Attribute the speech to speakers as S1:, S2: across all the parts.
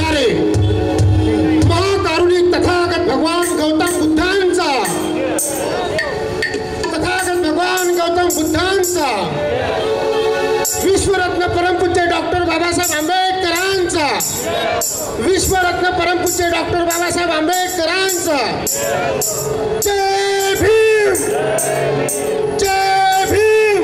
S1: करणारे महाकारुणिक तथागत भगवान गौतम बुद्धांचा, तथागत भगवान गौतम बुद्धांचा, विश्वरत्न परमपूज्य डॉक्टर बाबासाहेब आंबेडकरांचा, विश्वरत्न परमपूज्य डॉक्टर बाबासाहेब आंबेडकरांचा। जय भीम, जय भीम।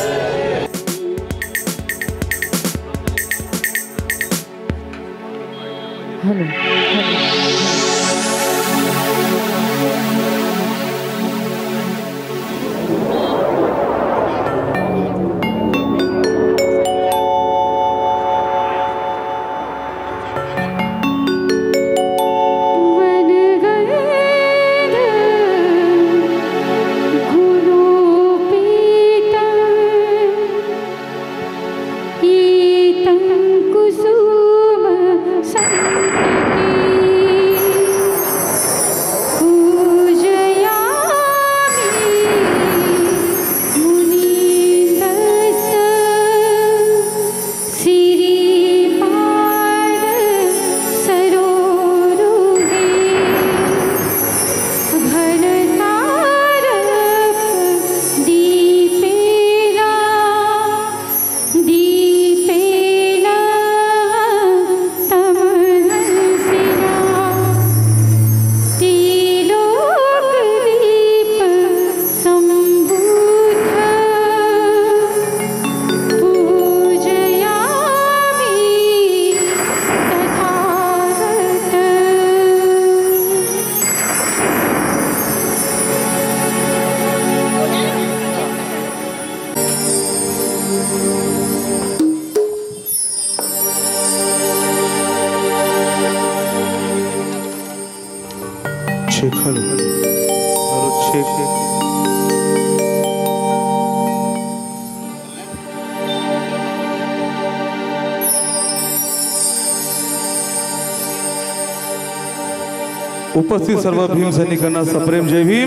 S2: उपस्थित सर्व भीम सैनिकांना सप्रेम जय भीम।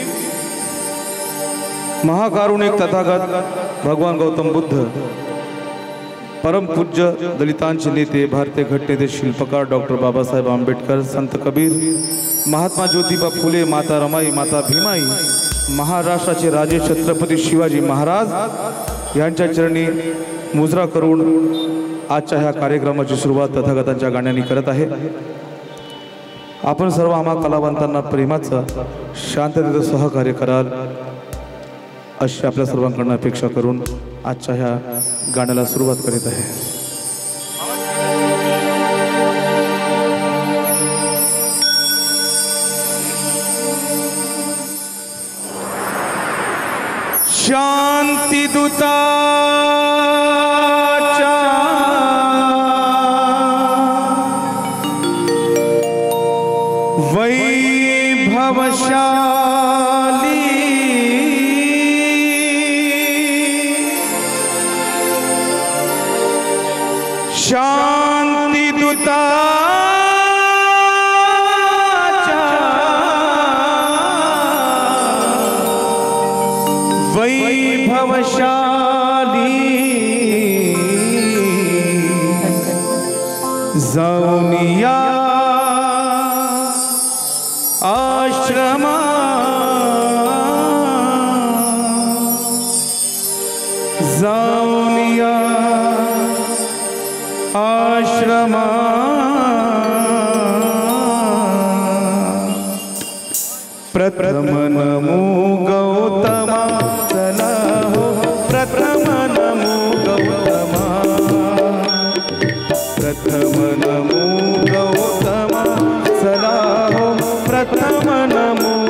S2: महाकारुणिक तथागत भगवान गौतम बुद्ध, परम पूज्य दलितांचे नेते, भारतीय घटनेचे शिल्पकार डॉक्टर बाबासाहेब आंबेडकर, संत कबीर, महात्मा ज्योतिबा फुले, माता रमाई, माता भीमाई, महाराष्ट्राचे राजे छत्रपती शिवाजी महाराज यांच्या चरणी मुजरा करून आजच्या ह्या कार्यक्रमाची सुरुवात तथागतांच्या गाण्यांनी करत आहे। आपण सर्व आम्हा कलावंतांना प्रेमाचं, शांततेचं सहकार्य कराल अशी आपल्या सर्वांकडून अपेक्षा करून आजच्या ह्या गाण्याला सुरुवात करीत आहे। शांती दूता वैभवशाली शांति दूता वैभवशाली जाऊनिया आश्रमा जाऊनिया आश्रमा प्रथम नमो गौतमा चला हो प्रथम नमो गौतमा प्रथम नमो गौतमा चला हो प्रथम नमो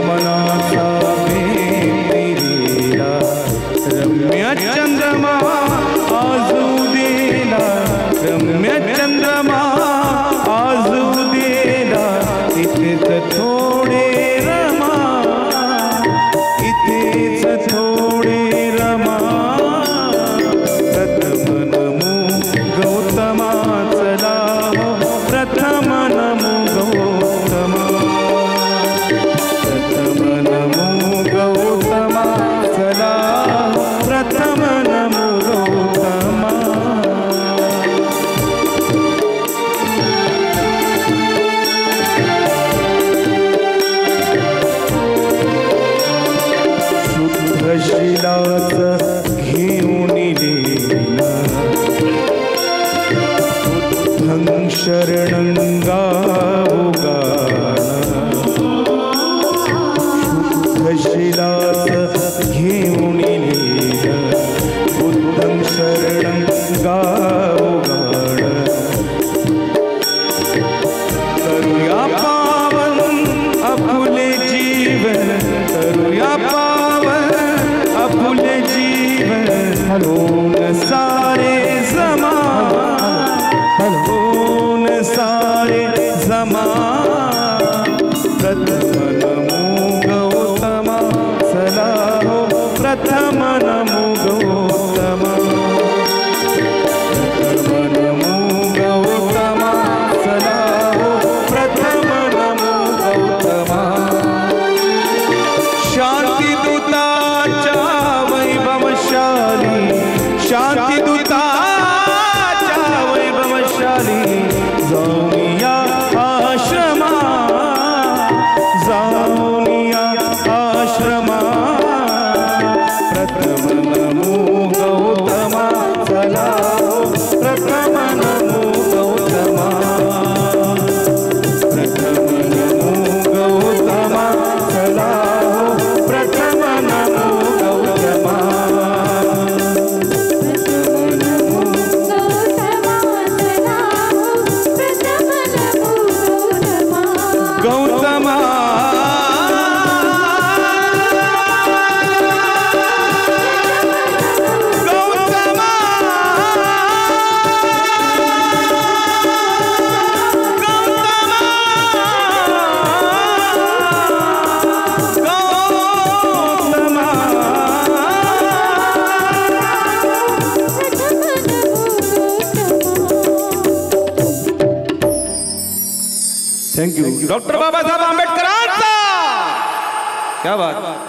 S2: रमणाचा भेटीला रम्य चंद्रमा आजू देला रम्य चंद्रमा आजू देला इथेच थोडे रमा इथेच थोडे रमा प्रथम नमो गौतमा चला प्रथम नमो गौतमा प्रथम नमो गौतमा चला प्रथम नमो गौतमा शुद्ध शिलाच घेऊन लिहिला बुद्धं शरणं गावो गाणं शुद्ध शिलाच घेऊन लिहिलं बुद्धं शरणं गावो गाणं करूया पावन आपुले जीवन करूया पावन आपुले जीवन होऊन सारे जमा होऊन सारे जमा प्रथम नमो गौतमा चला हो प्रथम नमो गौतमा प्रथम नमो गौतमा चला हो प्रथम नमो गौतमा शांतिदूताच्या वैभवशाली शांतिदूताच्या वैभवशाली जाऊनिया आश्रमा जाऊनिया आश्रमा प्रथम नमो गौतमा चला प्रथम नमो गौतमा प्रथम नमो गौतमा चला प्रथम नमो गौतमा गौतमा गौतमा थैंक यू डॉक्टर बाबासाहेब आंबेडकरांचा क्या बात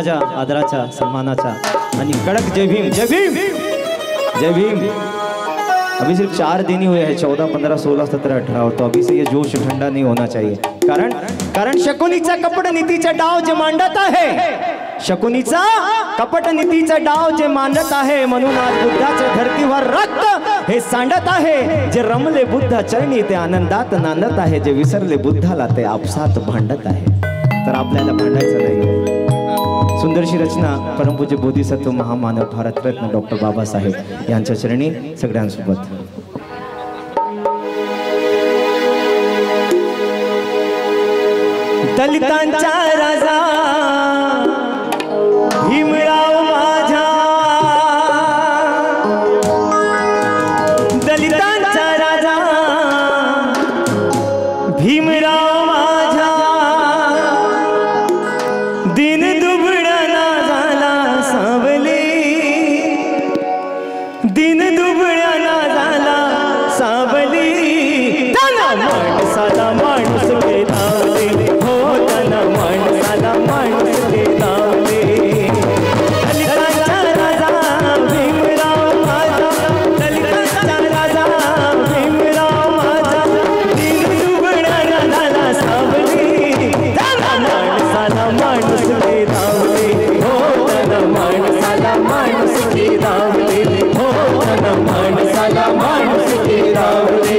S3: माझ्या आदराचा सन्मानाचा आणि कडक जय भीम जय भीम जय भीम। अभी सिर्फ 4 दिन ही हुए हैं, 14, 15, 16, 17, 18, तो अभी से ये जोश ठंडा नहीं होना चाहिए। कारण शकुनीचा कपट नीतीचा डाव जे मांडत आहे, शकुनीचा कपट नीतीचा डाव जे मांडत आहे, म्हणून आज बुद्धाच्या धर्तीवर रक्त हे सांडत आहे। जे रमले बुद्धा चरणी ते आनंदात नांदत आहे, जे विसरले बुद्धाला ते आपसात भांडत आहे। तर आपल्याला भांडायचं नाही। सुंदरशी रचना परमपूज्य बोधिसत्व महामानव भारतरत्न डॉक्टर बाबासाहेब यांच्या चरणी सगळ्यांसोबत। दलितांचा राजा भीमराव माझा, दलितांचा राजा भीमराव माझा, दिन दुबळा ना झाला सावली, दिन दुबळा ना झाला सावली, त्यांना माणसाला माणूस भेदावले, हो त्यांना माणसाला माणूस भेदावले। दलितांचा राजा भीमराव माझा, दलितांचा राजा भीमराव माझा, दिन दुबळा ना झाला सावली, त्यांना माणसाला माणूस भेदावले, हो त्यांना माणसाला माणूस भेदावले, हो त्यांना माणसाला माणूस भेदावले।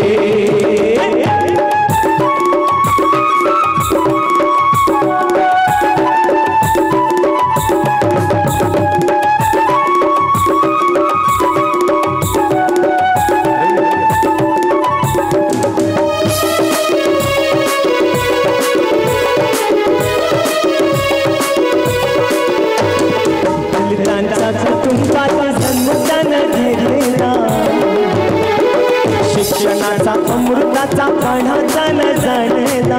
S3: शिक्षणाचा अमृताचा पाण्याचा न जाणला,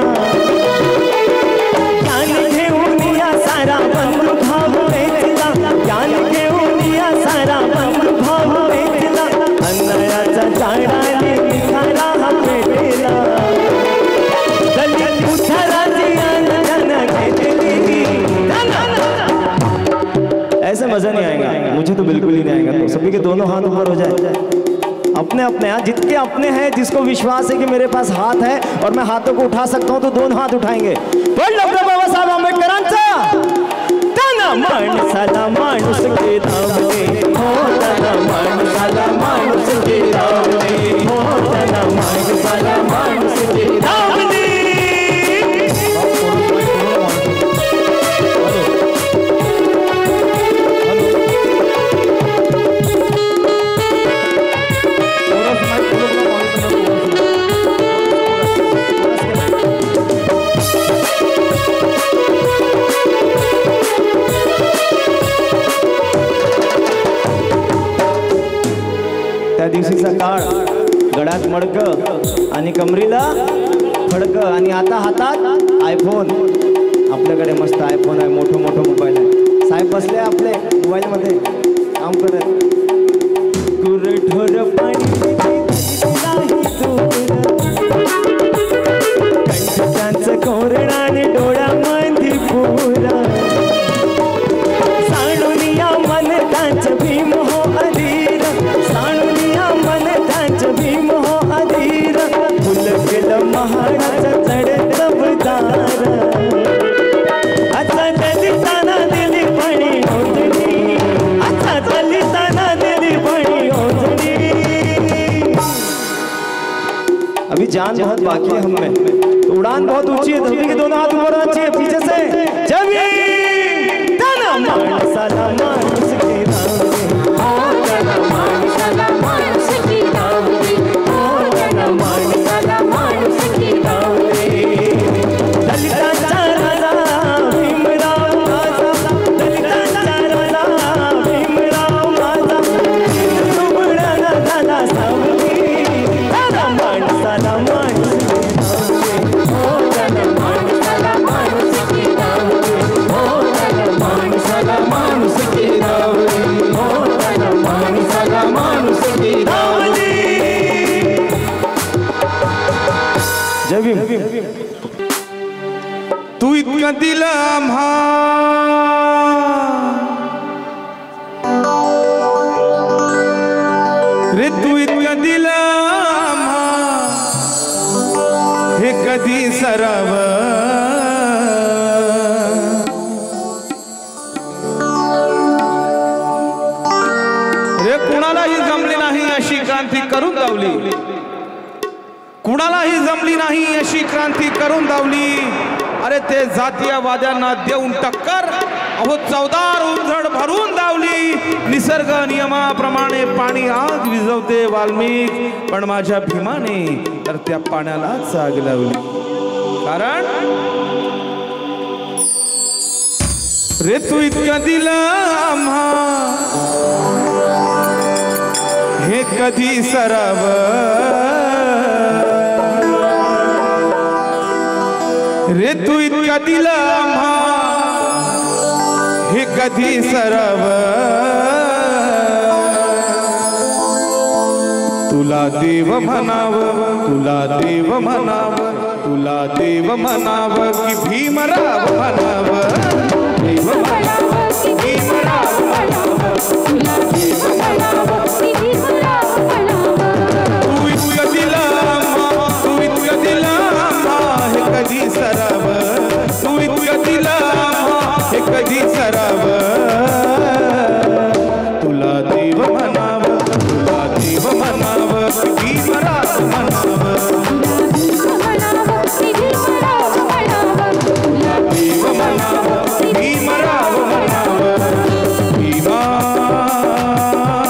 S3: ज्ञान घेऊन या सारा बंधुभाव वेचला, ज्ञान घेऊन या सारा बंधुभाव वेचला, अन्यायाचा जाळाने निघाला हा पेटला, दलित उद्धाराची आंदोलन घेतली। ऐसे मजा नहीं आएगा, मुझे तो बिल्कुल ही नहीं आएगा। तो सभी के दोनों हाथ ऊपर हो जाए, अपने अपने हाथ, जितने अपने हैं, जिसको विश्वास है कि मेरे पास हाथ है और मैं हाथों को उठा सकता हूं, तो दोनों हाथ उठाएंगे। पण डॉक्टर बाबासाहेब आंबेडकरांचा त्यांना माणसाला माणूस भेदावले, हो त्यांना माणसाला माणूस भेदावले, हो त्यांना माणसाला माणूस भेदावले। त्या दिवशीचा काळ, गळ्यात मडकं आणि कमरीला फडकं, आणि आता हातात आयफोन। आपल्याकडे मस्त आयफोन आहे, मोठं मोठं मोबाईल आहे। साहेब बसले आपले मोबाईल मध्ये काम करत, कुरठोर पाणी कंठाचं कोरणा आणि डोळ्यामध्ये पुरा, साणुनिया मन त्यांच भीम हो अधीर, साणुनिया मन त्यांच भीम हो अधीर, फुल केलं महाराज चढत बदार, आता दलितांना दिली पाणी ओझणी, आता दलितांना दिली पाणी ओझणी। अभी जान बहुत बाकी है हम में, तो उड़ान बहुत ऊंची है, सभी के दोनों हाथ ऊपर होना चाहिए पीछे से। जब ये ताना माणसाला माणूस भेदावले, हो ताना माणसाला माणूस भेदावले, हो ताना माणसाला माणूस भेदावले। दलितांचा राजा भीमराव माझा, दलितांचा राजा भीमराव माझा, दुबळा ना झाला सावली, ताना माणसाला माणूस भेदावले, हो ताना माणसाला माणूस भेदावले, हो ताना माणसाला माणूस भेदावले, हो ताना माणसाला माणूस भेदावले। जय भीम।
S2: तू इतका दिला आम्हा रे तू इतकं दिलं आम्हा, हे कधी सराव. रे कुणालाही जमली नाही अशी क्रांती करून दावली, कुणालाही जमली नाही अशी क्रांती करून दावली. अरे ते जातीयवाद्यांना देऊन टक्कर, अहो चौदार उंझड भरून दावली. निसर्ग नियमाप्रमाणे पाणी आग विझवते वाल्मिक, पण माझ्या भीमाने तर त्या पाण्यालाच आग लावली. कारण रे तू इतकं दिलं आम्हा, हे कधी सराव. रे तू इतकं दिलं आम्हा, हे कधी सराव. तुला देव म्हणाव, तुला देव म्हणाव, तुला देव म्हणाव की भीमराव म्हणाव. देव म्हणाव की भीमराव म्हणाव, तुला देव म्हणाव की भीमराव म्हणाव. तू इतकं दिलं आम्हा, तू इतकं दिलं आम्हा, हे कधी सराव. तू इतकं दिलं आम्हा, हे कधी सराव. तुला देव म्हणाव, तुला देव म्हणाव की भीमराव म्हणाव. देव म्हणाव भीमराव म्हणाव. भीमा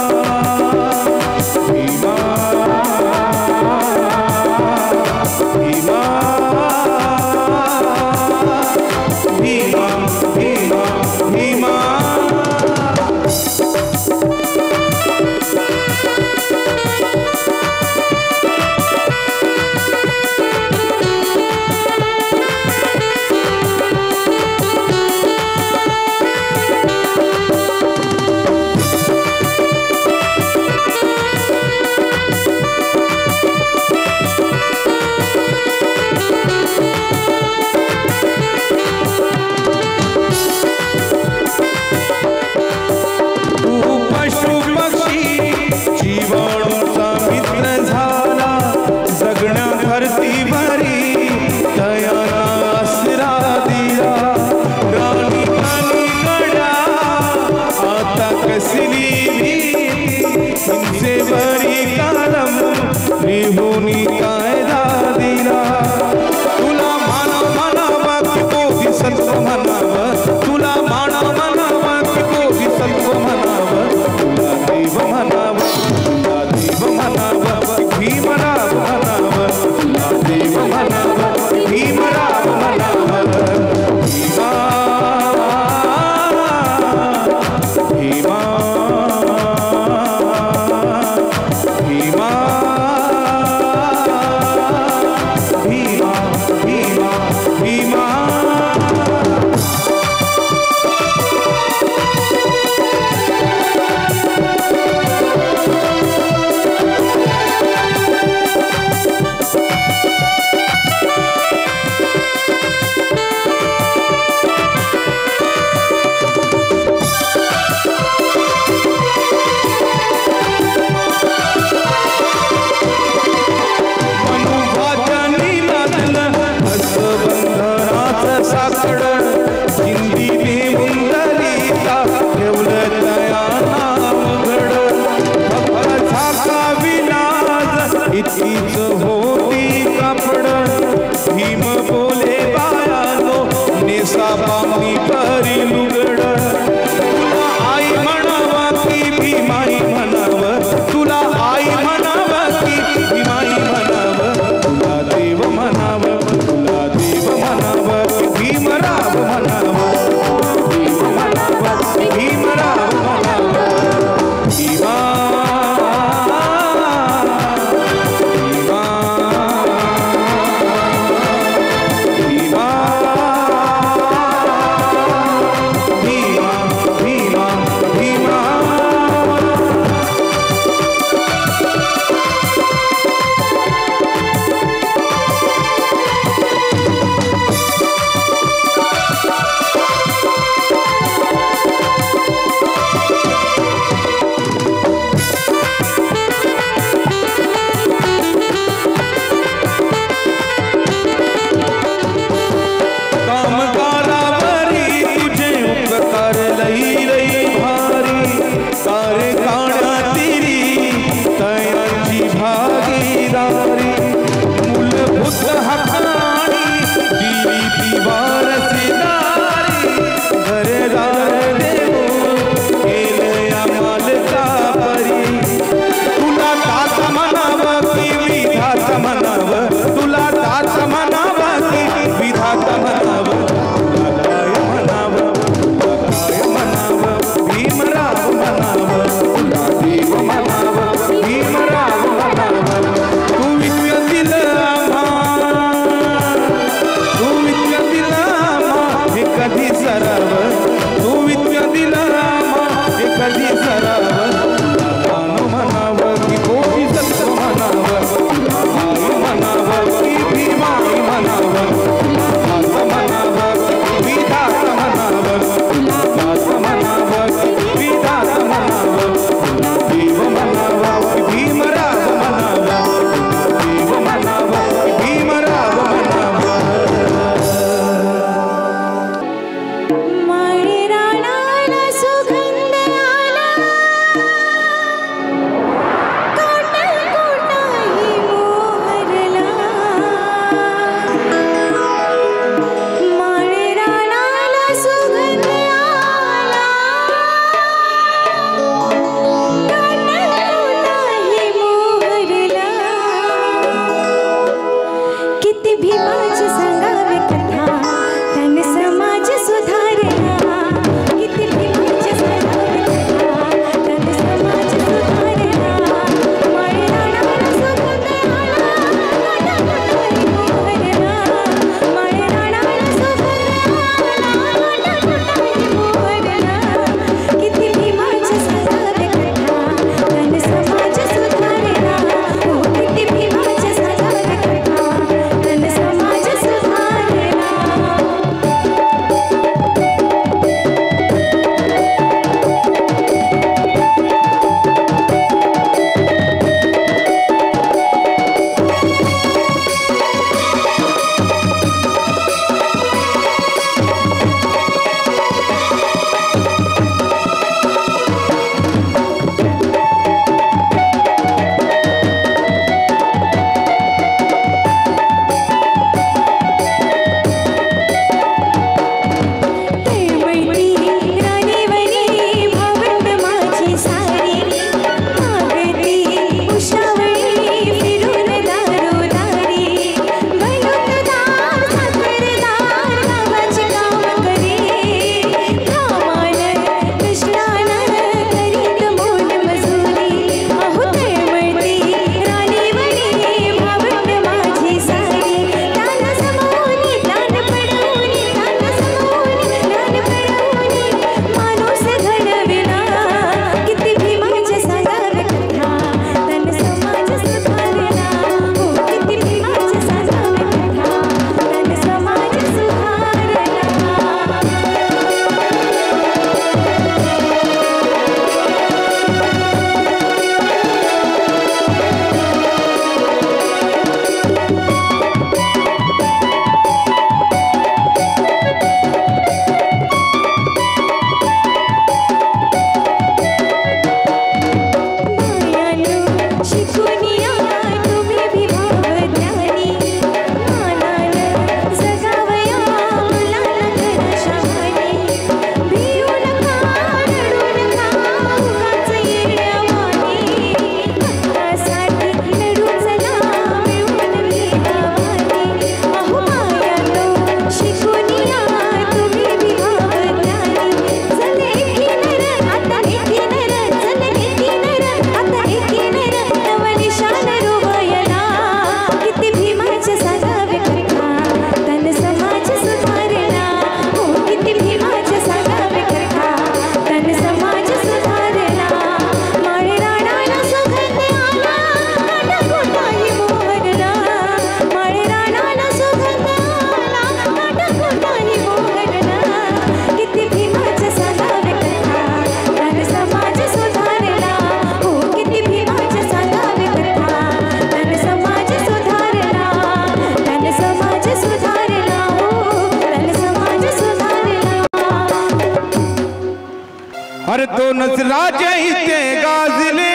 S2: दोनच राजे इथे गाजले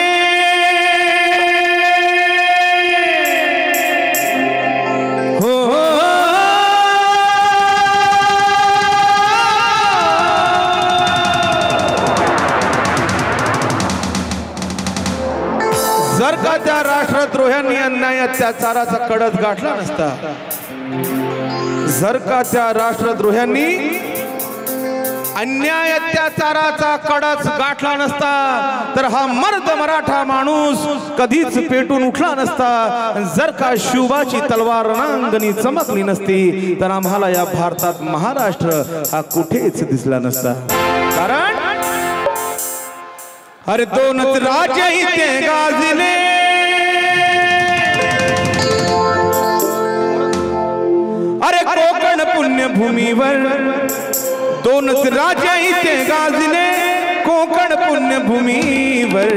S2: हो जर का त्या राष्ट्रद्रोह्यांनी अन्याय अत्याचाराचा कडच गाठला नसता, जर का त्या राष्ट्रद्रोह्यांनी अन्याय अत्याचाराचा कडच गाठला नसता, तर हा मर्द मराठा माणूस कधीच पेटून उठला नसता. जर का शिवबाची तलवार रणांगणी चमकली नसती, तर आम्हाला या भारतात महाराष्ट्र हा कुठेच दिसला नसता. कारण अरे दोनच राजे इथे गाजले, अरे कोकण पुण्यभूमीवर दोनच राजे इथे गाजले, कोकण पुण्यभूमीवर.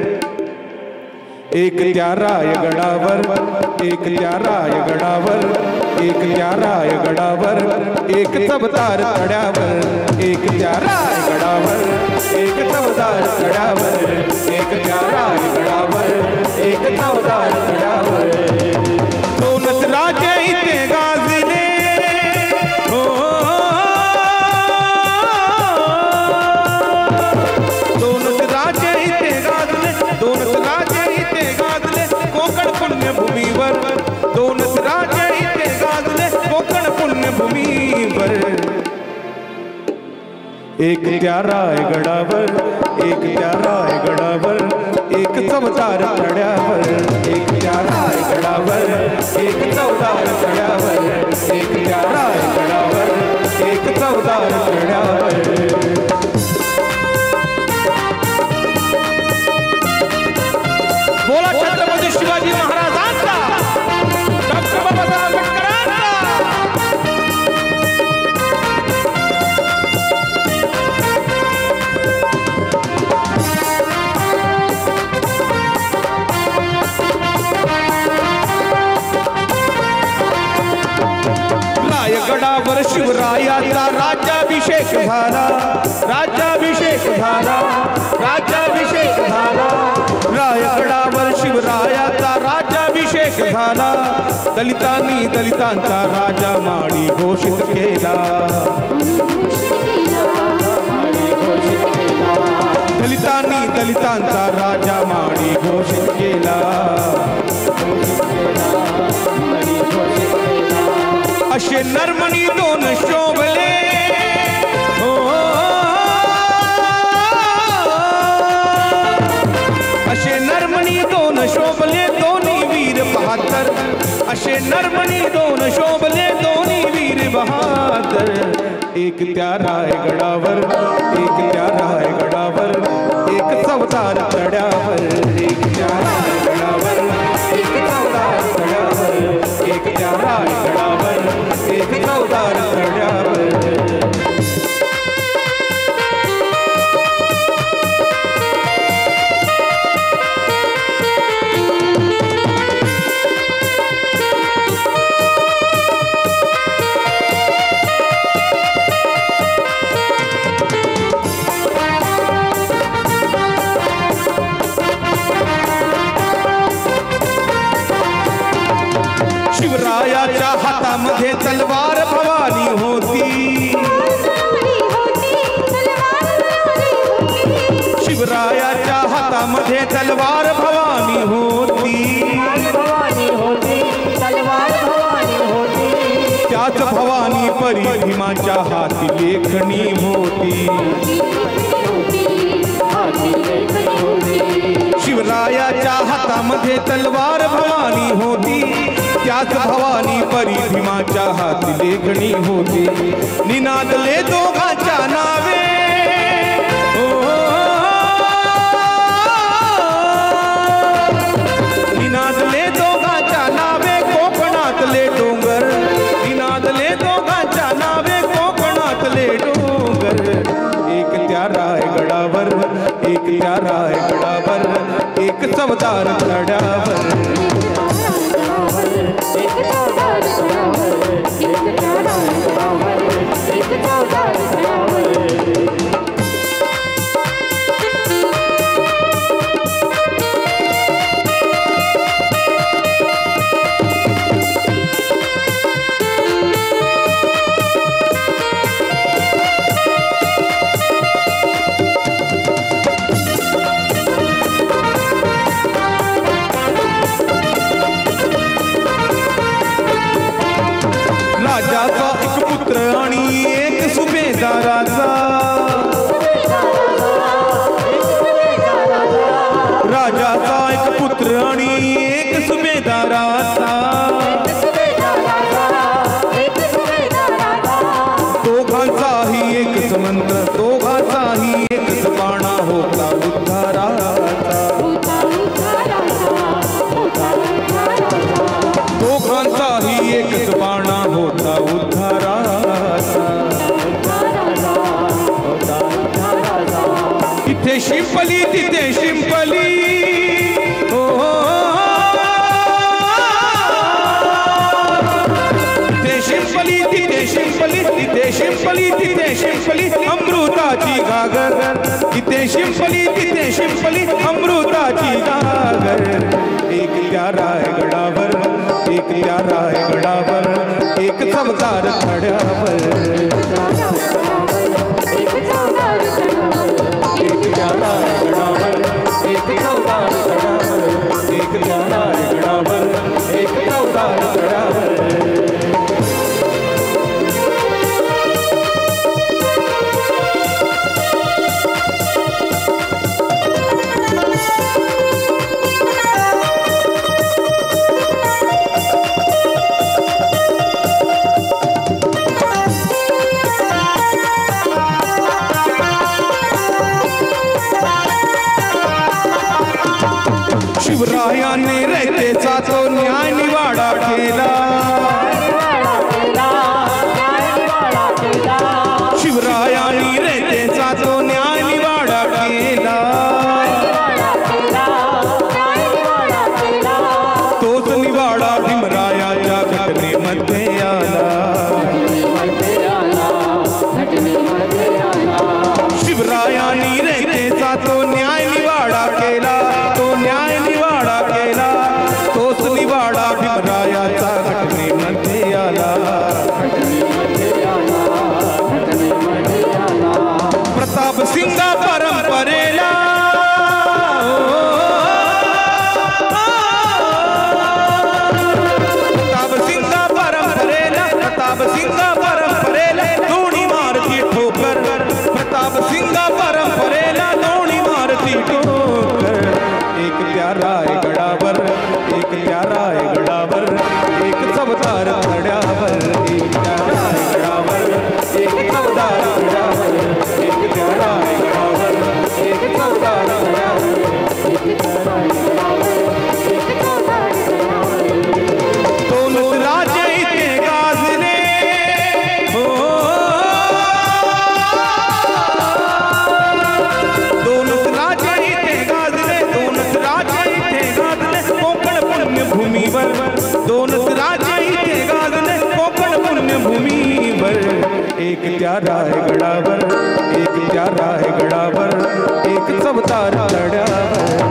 S2: एक त्या रायगडावर, एक त्या रायगडावर, एक त्या रायगडावर, एक चबदार तड्यावर, एक त्या रायगडावर, एक चबदार तड्यावर, एक त्या रायगडावर, एक चबदार तड्यावर. दोनच राजे इथे गाजले हो, दोनच राजे इथे गाजले, दोनच राजे इथे गाजले, कोकण पुण्यभूमीवर. दोनच राजे इथे गाजले, कोकण पुण्यभूमीवर. एक त्या रायगडावर, एक त्या रायगडावर, एक चवदार तड्यावर, एक त्या रायगडावर, एक चवदार तड्यावर, एक त्या रायगडावर, एक चवदार तड्यावर. बोला छत्रपती शिवाजी महाराजांचा, डॉक्टर बाबासाहेब आंबेडकरांचा. रायगडावर शिवरायाचा राज्याभिषेक झाला, राज्याभिषेक झाला, राज्याभिषेक झाला. रायगडावर शिवरायाचा राज्याभिषेक झाला. दलितांनी दलितांचा राजा माडी घोषित केला, दलितांनी दलितांचा राजा माडी घोषित केला. असे नरमणी दोन शोभले हो, असे नरमणी दोन शोभले दोन्ही वीर बहादर. असे नरमणी दोन शोभले दोन्ही वीर बहादर. एक त्या रायगडावर, एक त्या रायगडावर, एक चवदार तड्यावर, एक त्या रायगडावर, एक चवदार तड्यावर, एक त्या रायगडावर, एक चवदार तड्यावर. शिवरायाच्या हातामध्ये तलवार भवानी होती, शिवरायाच्या हातामध्ये तलवार भवानी होती, त्याच भवानी परी भीमाच्या हाती लेखणी होती. शिवरायाच्या हातामध्ये तलवार भवानी होती, त्याच भवानी परी भीमाच्या हाती लेखणी होती. निनादले दोघांच्या नावे हो, निनादले दोघांच्या नावे कोकणातले डोंगर, निनादले दोघांच्या नावे कोकणातले डोंगर. एक त्या रायगडावर, एक त्या रायगडावर, एक चवदार तड्यावर. राजाचा एक पुत्र आणि एक सुभेदाराचा दोघांचाही एकच मंत्र दोघांचाही एकच बाणा होता उद्धाराचा दोघांचाही एकच बाणा होता उद्धाराचा इथे शिंपली तिथे शिंपली शिंपली तिथे शिंपली तिथे शिंपली तिथे शिंपली अमृताची गागर तिथे शिंपली तिथे शिंपली अमृताची गागर एक त्या रायगडावर एक त्या रायगडावर एक चमकार खड्यावर एक त्या रायगडावर एक चमकार खड्यावर एक त्या रायगडावर एक चमकार खड्यावर शिवरायाने रयतेचा तो न्याय निवाडा केला शिवरायाने रयतेचा तो न्याय निवाडा केला तोच निवाडा भीमरायाच्या घटनेमध्ये आला शिवरायाने रयतेचा तो न्याय निवाडा केला तो न्याय निवाडा केला तोच निवाडा भीमरायाचा घटनेमध्ये आला प्रताप सिंग परंपरेला प्रताप सिंग परंपरेला प्रताप सिंग परंपरेला दोन्ही मारती ठोकर प्रताप सिंग परंपरेला दोन्ही मारती ठोकर एक त्या रायगडावर एक त्या रायगडावर एक चवदार चढ्यावर एक त्या रायगडावर एक चवदार चढ्यावर एक त्या रायगडावर एक चवदार चढ्यावर दोन राजे इथे गाजले हो दोन राजे इथे गाजले दोन राजे इथे गाजले कोकण पुण्यभूमीवर दोन राजे इथे गाजले कोकण पुण्यभूमीवर एक त्या रायगडावर एक त्या रायगडावर एक चवदार चढ्यावर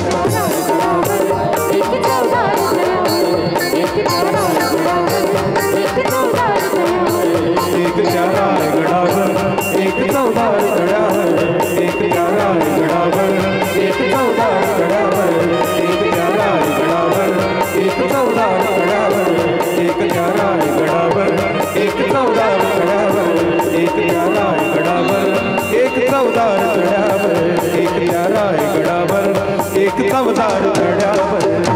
S2: एक त्या रायगडावर एक चवदार चढ्यावर एक त्या रायगडावर एक चवदार चढ्यावर एक त्या रायगडावर एक चवदार चढ्यावर एक त्या रायगडावर एक चवदार चढ्यावर एक त्या रायगडावर एक चवदार चढ्यावर एक त्या रायगडावर एक चवदार चढ्यावर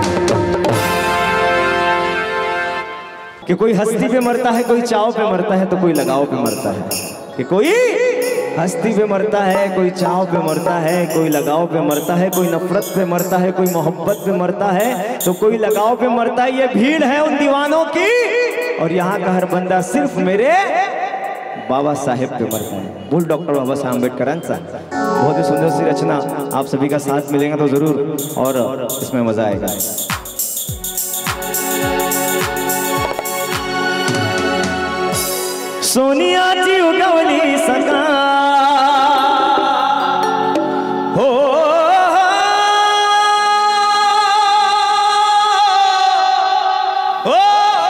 S3: कि कोई हस्ती पे मरता है कोई चाव पे मरता है तो कोई लगाव पे मरता है कि कोई हस्ती पे मरता है कोई चाव पे मरता है कोई लगाव पे मरता है कोई नफरत पे मरता है कोई मोहब्बत पे मरता है तो कोई लगाव पे मरता है। ये भीड़ है उन दीवानों की और यहाँ का हर बंदा सिर्फ मेरे बाबा साहेब पे मरता है। बोल डॉक्टर बाबा साहेब आंबेडकरांचा बहुत ही सुंदर सी रचना आप सभी का साथ मिलेगा तो जरूर और इसमें मजा आएगा। सोनियाची उगवली सका हो हो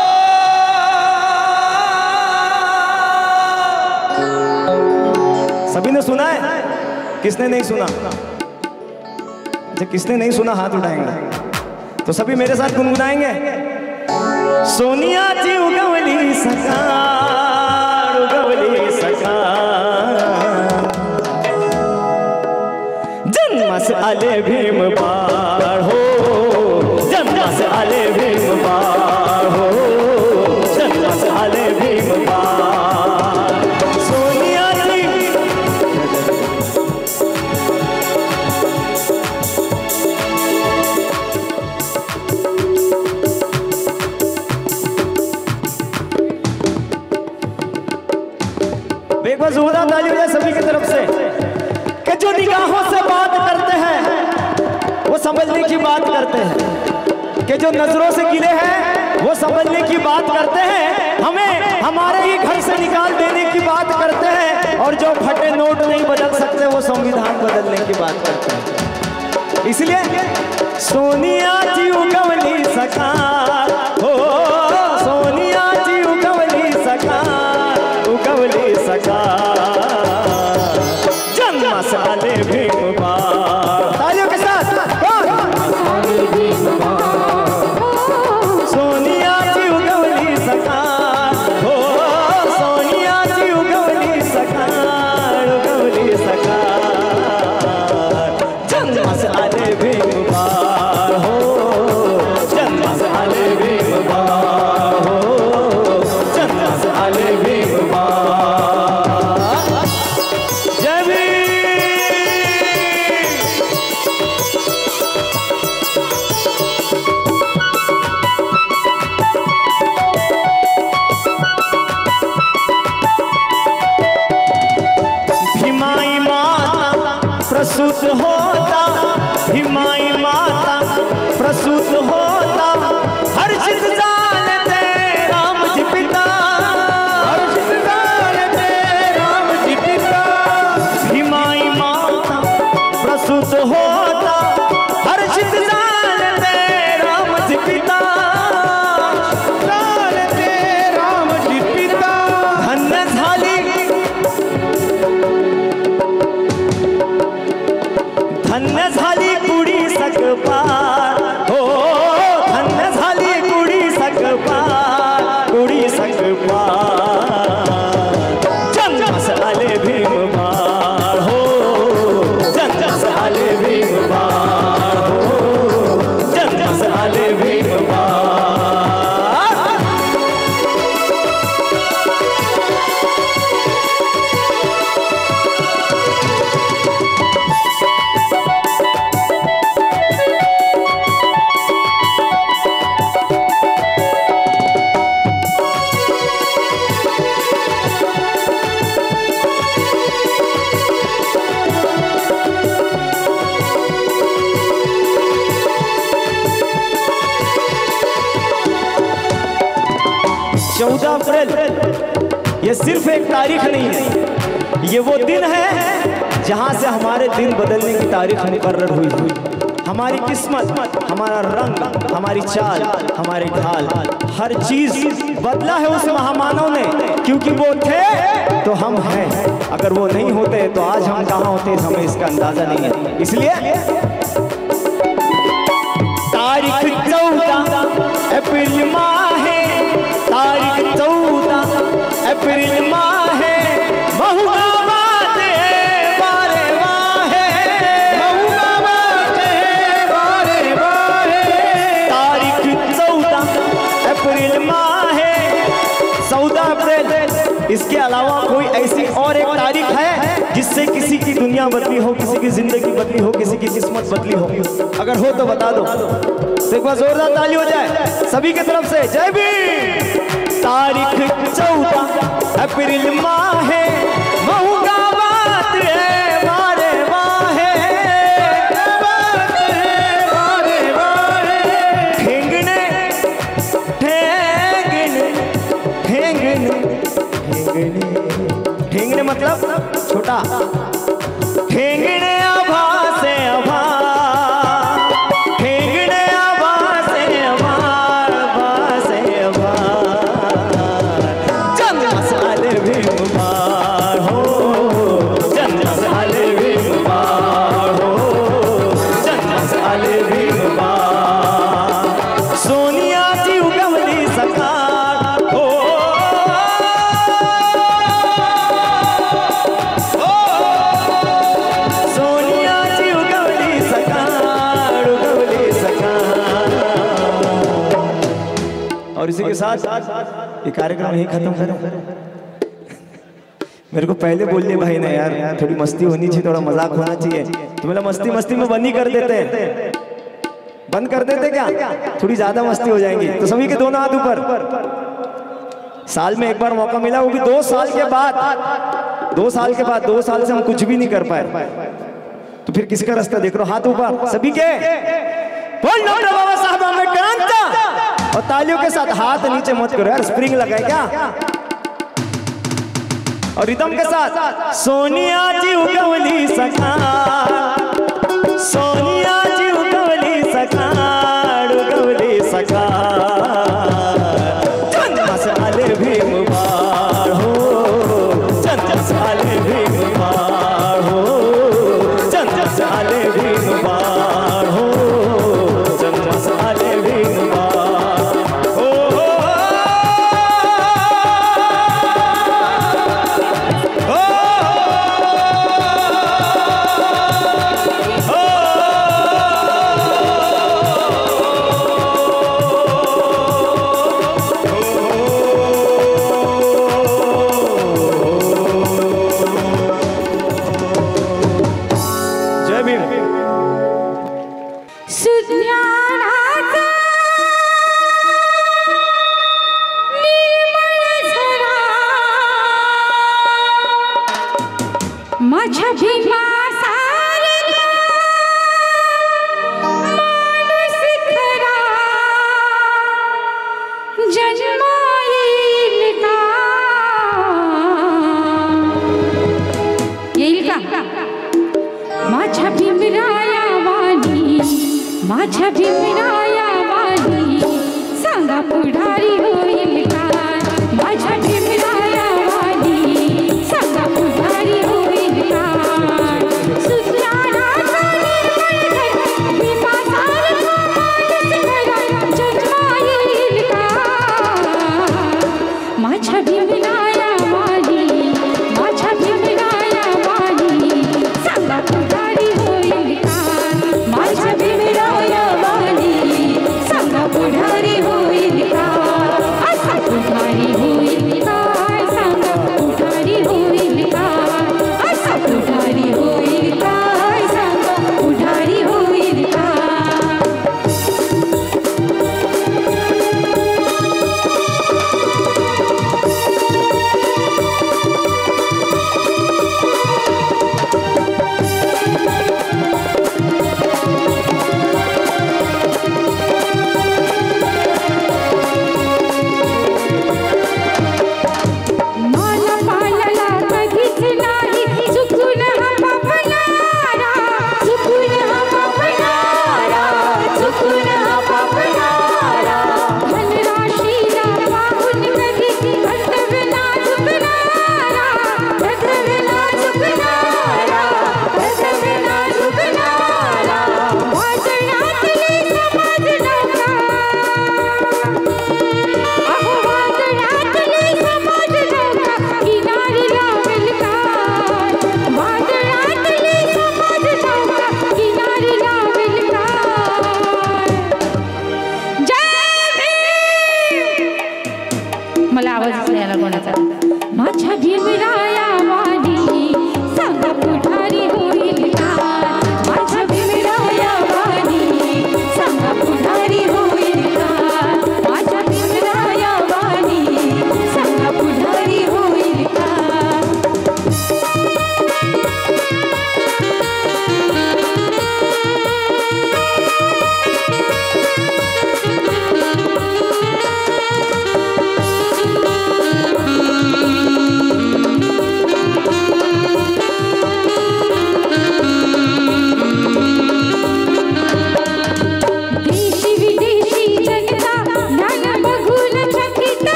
S3: सभी ने सुना है? किसने नहीं सुना? अच्छा किसने नहीं सुना हाथ उठाएंगे तो सभी मेरे साथ गुनगुनाएंगे। सोनियाची उगवली सका जन्मस आले भीम बा ताली हो जाए सभी की तरफ से कि जो निगाहों से बात करते हैं वो समझने की बात करते हैं, कि जो नजरों से गिले हैं वो समझने की बात करते हैं, हमें हमारे ही घर से निकाल देने की बात करते हैं, और जो फटे नोट नहीं बदल सकते वो संविधान बदलने की बात करते हैं। इसलिए सोनिया जी उगवली सका हो, सोनिया जी उगवली सका, उगवली सका, जन्म साले भीम बार। तालियों के साथ सोनिया जी उगवली सका हो, सोनिया जी उगवली सका, उगवली सका, जन्म साले भीम बार हो, जन्म साले भीम बार हो, जन्म साले भीम बार। जय भीम। भीमाई माता प्रसूत होता, भीमाई माता प्रसूत होता, हर चित जानते राम जी पिता, हर चित जानते राम जी पिता। भीमाई माता प्रसूत होता, हर चित जानते राम जी पिता, जानते राम जी पिता। धन्य झाली, धन्य झाली कुडी सकपार हो, धन्य झाली कुडी सकपार, कुडी सकपार, जन्म साले भीम बार हो, जन्म साले भीम बार हो, जन्म साले भीम बार। चौदह अप्रैल ये सिर्फ एक तारीख नहीं है, ये वो दिन है जहां से हमारे दिन बदलने की तारीख मुकर्रर हुई। हमारी किस्मत, हमारा रंग, हमारी चाल, हमारे ढाल, हर चीज बदला है उस महामानव ने, क्योंकि वो थे तो हम हैं, अगर वो नहीं होते तो आज हम कहाँ होते हमें इसका अंदाजा नहीं है। इसलिए तारीख 14 अप्रैल माह है, तारीख 14 अप्रैल माह है, महुआ बात है बारे वाहे, महुआ बात है बारे वाहे। तारीख 14 अप्रैल माह है, 14 अप्रैल। इसके अलावा कोई ऐसी और एक तारीख है जिससे किसी की दुनिया बदली हो, किसी की जिंदगी बदली हो, किसी की किस्मत बदली हो? अगर हो तो बता दो, तो एक बार जोरदार ताली हो जाए सभी की तरफ से। जय भीम। तारीख 14 अप्रैल माह है, महुआ बात है बारे वाहे, बात है बारे वाहे। ठेंगने ठेंगने ठेंगने ठेंगने, ठेंगने मतलब छोटा, ठेंगने आभा से आभा, ठेंगने आभा से आभा, आभा से आभा, जन्म साले भीम बार हो, जन्म साले भीम बार हो, जन्म साले भीम बार। सोनिया जी उगवली सका हो, सोनिया जी उगवली सका, उगवली सका। और इसी के साथ ये कार्यक्रम यही खत्म करें। मेरे को पहले बोल दिया भाई ने यार थोड़ी मस्ती होनी चाहिए, थोड़ा मजाक होना चाहिए, तो मेरा मस्ती मस्ती में बंद ही कर देते हैं, बंद कर देते क्या, थोड़ी ज्यादा मस्ती हो जाएंगी। तो सभी के दोनों हाथ ऊपर। साल में एक बार मौका मिला, वो भी 2 साल के बाद 2 साल के बाद 2 साल से हम कुछ भी नहीं कर पाए, तो फिर किसका रास्ता देख रहे हो? हाथ ऊपर सभी के, बोल डॉक्टर बाबा साहब आंबेडकर। और तालियों के साथ हाथ नीचे मत करो यार, स्प्रिंग लगाए क्या? और रिदम के साथ सोनिया जी उगवली सखा, सोनिया जी उगवली सखा, उगवली सखा, जन्म साले भी मुबारक हो, जन्म साले भी मुबारक हो, जन्म साले भी मुबारक हो, जन्म साले भी मुबारक हो।
S4: माझ्या भीमासारखा माणूस खरा जन्म येईल का? येईल का? माझ्या भीमराया वाणी, माझ्या भीमराया वाणी सांगा पुढारी होईल का? माझ्या भीमराया वाणी सांगा पुढारी होईल का? सुजनाचा निर्मळ घर भीमासारखा माणूस खरा जन्म येईल का? माझ्या भीमराया वाणी, माझ्या भीमराया वाणी सांगा पुढारी होईल का? माझ्या भीमराया वाणी सांगा पुढारी होईल का?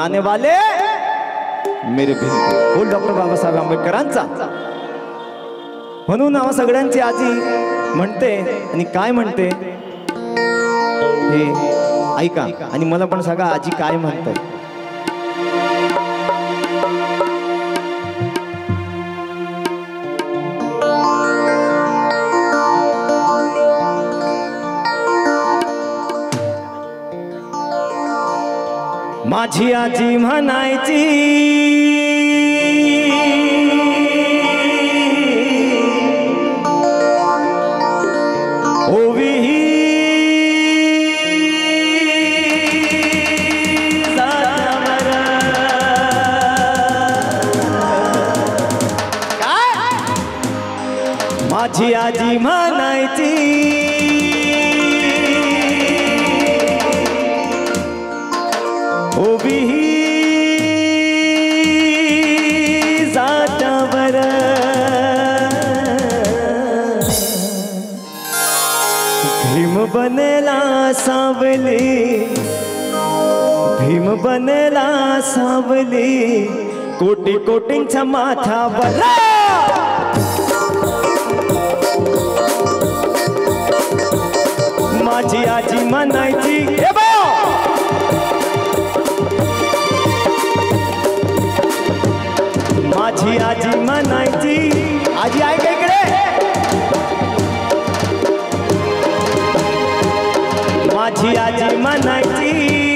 S3: बनाने वाले मेरे भिंत बोल डॉक्टर बाबासाहेब आंबेडकरांचा. म्हणून आम्हा सगळ्यांची आजी म्हणते आणि काय म्हणते हे ऐका आणि मला पण सांगा आजी काय म्हणते. माझी आजी म्हणायची ओवी माझी आजी म्हणायची ओवी जाटावर भीम बनेला सावली भीम बनेला सावली कोटी कोटींच्या माथ्यावर माझी आजी म्हणायची हे बघ माझी आजी म्हणायची आजी आहे का इकडे माझी आजी म्हणायची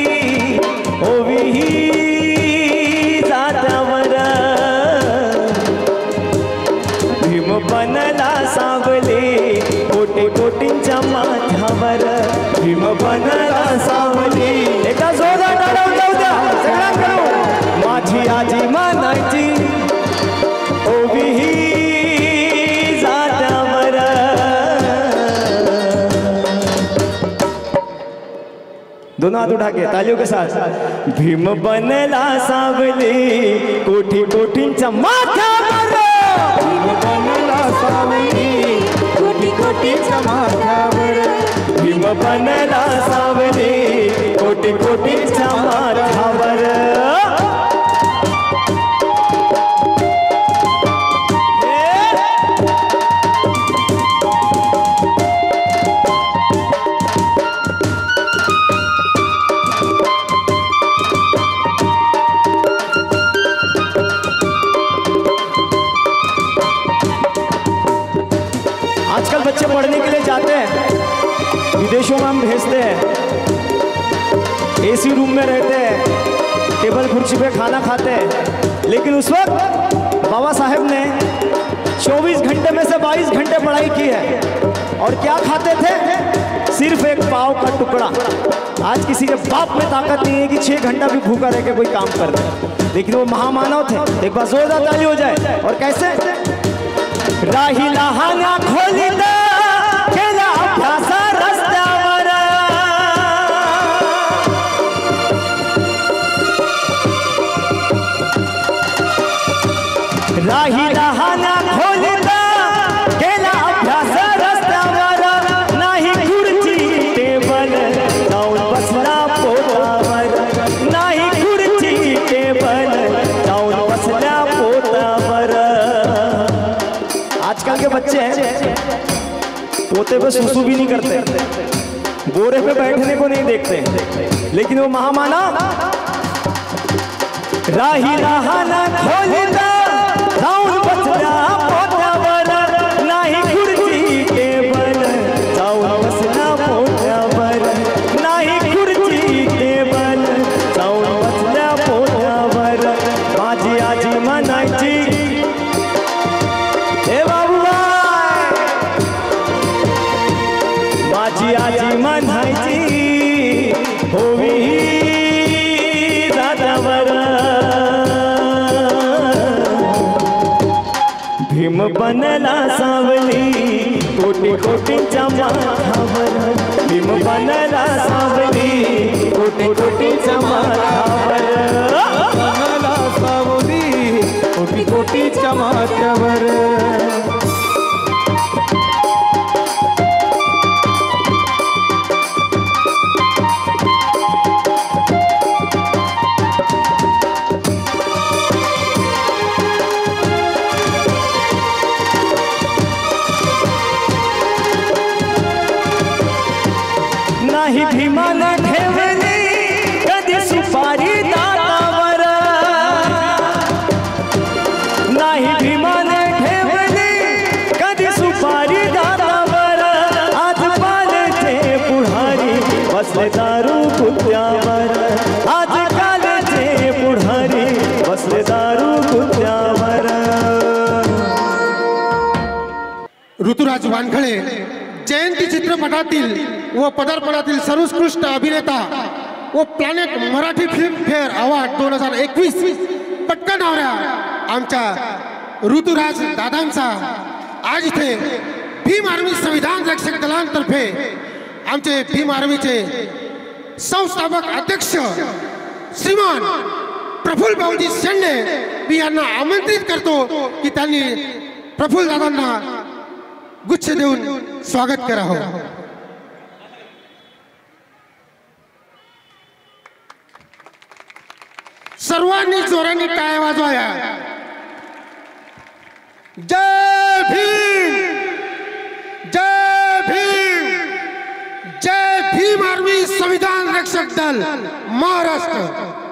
S3: ओवी जात्यावर भीम बनला सावली कोटी कोटींच्या माथ्यावर भीम बनला सावली एका जोरात टाळ्या जाऊ द्या सगळ्यांकडून माझी आजी म्हणायची ओवी जात्यावर दोनों हाथ उठा के तालियों के साथ भीम बनला सावली कोठी कोठींच्या माथ्यावर भीम बनला सावली कोटी कोटींच्या माथ्यावर भीम बनला सावली कोटी कोटींच्या माथ्यावर आजकल बच्चे पढ़ने के लिए जाते हैं विदेशों में हम भेजते हैं एसी रूम में रहते हैं टेबल कुर्सी पे खाना खाते हैं लेकिन उस वक्त बाबा साहेब ने 24 घंटे में से 22 घंटे पढ़ाई की है और क्या खाते थे सिर्फ एक पाव का टुकड़ा. आज किसी के बाप में ताकत नहीं है कि 6 घंटा भी भूखा रह के कोई काम कर दे लेकिन वो महामानव थे. एक बार जोरदार ताली हो जाए. और कैसे राही लहाना खोलिदा केला अभ्यास रस्त्यावर राही लहाना खोलिदा केला अभ्यास रस्त्यावर नाही खुर्ची टेबल जाऊन बसला पोटावर नाही खुर्ची टेबल जाऊन बसल्या पोटावर. आजकल के बच्चे हैं पोते पे सुसु भी नहीं करते बोरे पे बैठने को नहीं देखते लेकिन वो महामानव राही लहाना खोलिदा जाऊन बसल्या पोटावर नाही खुर्ची टेबल जाऊन बसल्या पोटावर नाही खुर्ची टेबल जाऊन बसल्या पोटावर. माझी आजी म्हणायची माझी आजी म्हणायची ओवी जात्यावर भीम बनला सावली कोटी कोटींच्या माथ्यावर भीम बनला सावली कोटी कोटींच्या माथ्यावर बनला सावली कोटी कोटींच्या माथ्यावर. नाही भीमाने ठेवली कधी सुपारी दातावर, नाही भीमाने ठेवली कधी सुपारी दातावर, आज पालचे पुढारी बसले दारू कुत्यावर, आज कालचे पुढारी बसले दारू कुत्यावर.
S1: ऋतुराज वानखळे जयंती चित्रपटातील व पदार्पणातील सर्वोत्कृष्ट अभिनेता व Planet Marathi Filmfare award 2021 पटकावणाऱ्या आमच्या ऋतुराज दादांचा आज इथे भीम आर्मी संविधान रक्षक दलांतर्फे आमचे भीम आर्मीचे संस्थापक अध्यक्ष श्रीमान प्रफुल्ल भाऊजी शेंडे मी यांना आमंत्रित करतो की त्यांनी प्रफुल्ल दादांना गुच्छ देऊन स्वागत करावं. सर्वांनी जोरांनी टाळ्या वाजवाया. जय भीम, जय भीम, जय भीम आर्मी संविधान रक्षक दल महाराष्ट्र.